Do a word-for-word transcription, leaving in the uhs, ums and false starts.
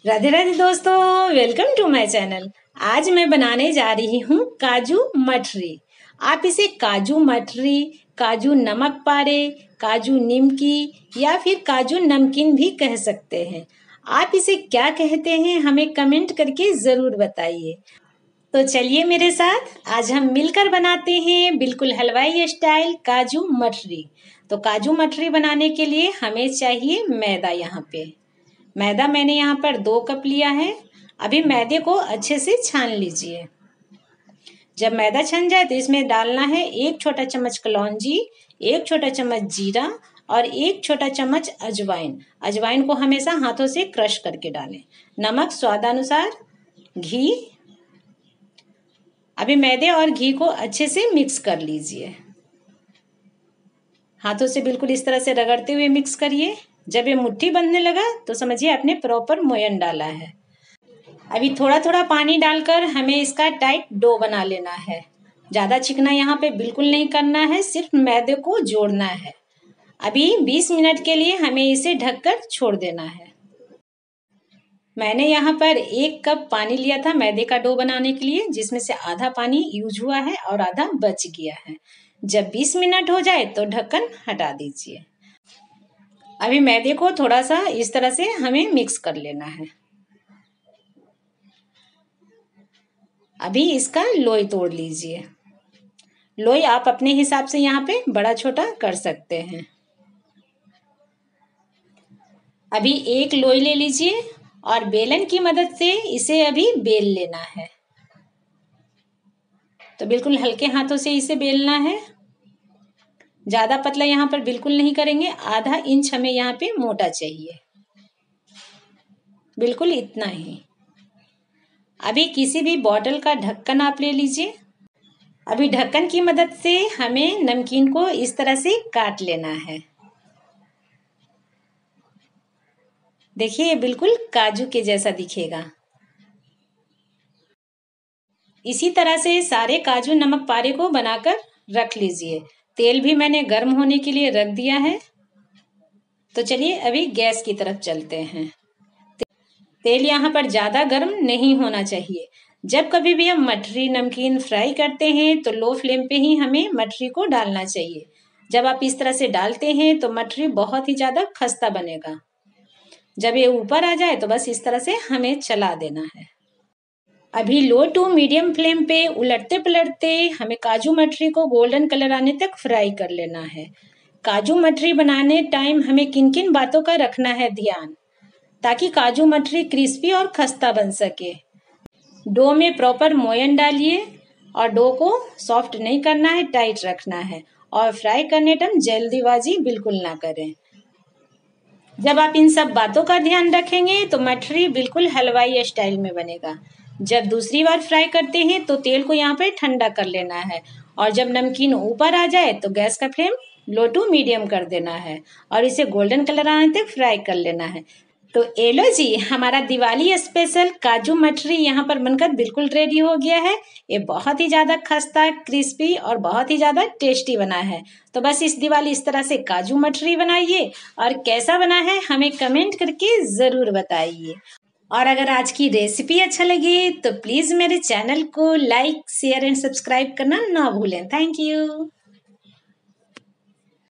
राधे राधे दोस्तों, welcome to my channel. आज मैं बनाने जा रही हूँ काजू मठरी। आप इसे काजू मठरी, काजू नमक पारे, काजू निमकी या फिर काजू नमकीन भी कह सकते हैं। आप इसे क्या कहते हैं हमें कमेंट करके ज़रूर बताइए। तो चलिए मेरे साथ आज हम मिलकर बनाते हैं बिल्कुल हलवाई स्टाइल काजू मठरी। तो काजू मठरी बनाने के लिए हमें चाहिए मैदा। यहाँ पे मैदा मैंने यहाँ पर दो कप लिया है। अभी मैदे को अच्छे से छान लीजिए। जब मैदा छन जाए तो इसमें डालना है एक छोटा चम्मच कलौंजी, एक छोटा चम्मच जीरा और एक छोटा चम्मच अजवाइन। अजवाइन को हमेशा हाथों से क्रश करके डालें। नमक स्वादानुसार, घी। अभी मैदे और घी को अच्छे से मिक्स कर लीजिए। हाथों से बिल्कुल इस तरह से रगड़ते हुए मिक्स करिए। जब ये मुट्ठी बंधने लगा तो समझिए आपने प्रॉपर मोयन डाला है। अभी थोड़ा थोड़ा पानी डालकर हमें इसका टाइट डो बना लेना है। ज़्यादा चिकना यहाँ पे बिल्कुल नहीं करना है, सिर्फ मैदे को जोड़ना है। अभी बीस मिनट के लिए हमें इसे ढककर छोड़ देना है। मैंने यहाँ पर एक कप पानी लिया था मैदे का डो बनाने के लिए, जिसमें से आधा पानी यूज हुआ है और आधा बच गया है। जब बीस मिनट हो जाए तो ढक्कन हटा दीजिए। अभी मैदे को थोड़ा सा इस तरह से हमें मिक्स कर लेना है। अभी इसका लोई तोड़ लीजिए। लोई आप अपने हिसाब से यहाँ पे बड़ा छोटा कर सकते हैं। अभी एक लोई ले लीजिए और बेलन की मदद से इसे अभी बेल लेना है। तो बिल्कुल हल्के हाथों से इसे बेलना है। ज्यादा पतला यहाँ पर बिल्कुल नहीं करेंगे। आधा इंच हमें यहाँ पे मोटा चाहिए, बिल्कुल इतना ही। अभी किसी भी बॉटल का ढक्कन आप ले लीजिए। अभी ढक्कन की मदद से हमें नमकीन को इस तरह से काट लेना है। देखिए ये बिल्कुल काजू के जैसा दिखेगा। इसी तरह से सारे काजू नमक पारे को बनाकर रख लीजिए। तेल भी मैंने गर्म होने के लिए रख दिया है। तो चलिए अभी गैस की तरफ चलते हैं। तेल यहाँ पर ज़्यादा गर्म नहीं होना चाहिए। जब कभी भी हम मठरी नमकीन फ्राई करते हैं तो लो फ्लेम पे ही हमें मठरी को डालना चाहिए। जब आप इस तरह से डालते हैं तो मठरी बहुत ही ज़्यादा खस्ता बनेगा। जब ये ऊपर आ जाए तो बस इस तरह से हमें चला देना है। अभी लो टू मीडियम फ्लेम पे उलटते पलटते हमें काजू मठरी को गोल्डन कलर आने तक फ्राई कर लेना है। काजू मठरी बनाने टाइम हमें किन किन बातों का रखना है ध्यान, ताकि काजू मठरी क्रिस्पी और खस्ता बन सके। डो में प्रॉपर मोयन डालिए और डो को सॉफ्ट नहीं करना है, टाइट रखना है। और फ्राई करने टाइम जल्दीबाजी बिल्कुल ना करें। जब आप इन सब बातों का ध्यान रखेंगे तो मठरी बिल्कुल हलवाई स्टाइल में बनेगा। जब दूसरी बार फ्राई करते हैं तो तेल को यहाँ पे ठंडा कर लेना है। और जब नमकीन ऊपर आ जाए तो गैस का फ्लेम लो टू मीडियम कर देना है और इसे गोल्डन कलर आने तक फ्राई कर लेना है। तो एलो जी, हमारा दिवाली स्पेशल काजू मठरी यहाँ पर बनकर बिल्कुल रेडी हो गया है। ये बहुत ही ज़्यादा खस्ता, क्रिस्पी और बहुत ही ज़्यादा टेस्टी बना है। तो बस इस दिवाली इस तरह से काजू मठरी बनाइए और कैसा बना है हमें कमेंट करके ज़रूर बताइए। और अगर आज की रेसिपी अच्छा लगे तो प्लीज़ मेरे चैनल को लाइक, शेयर एंड सब्सक्राइब करना ना भूलें। Thank you.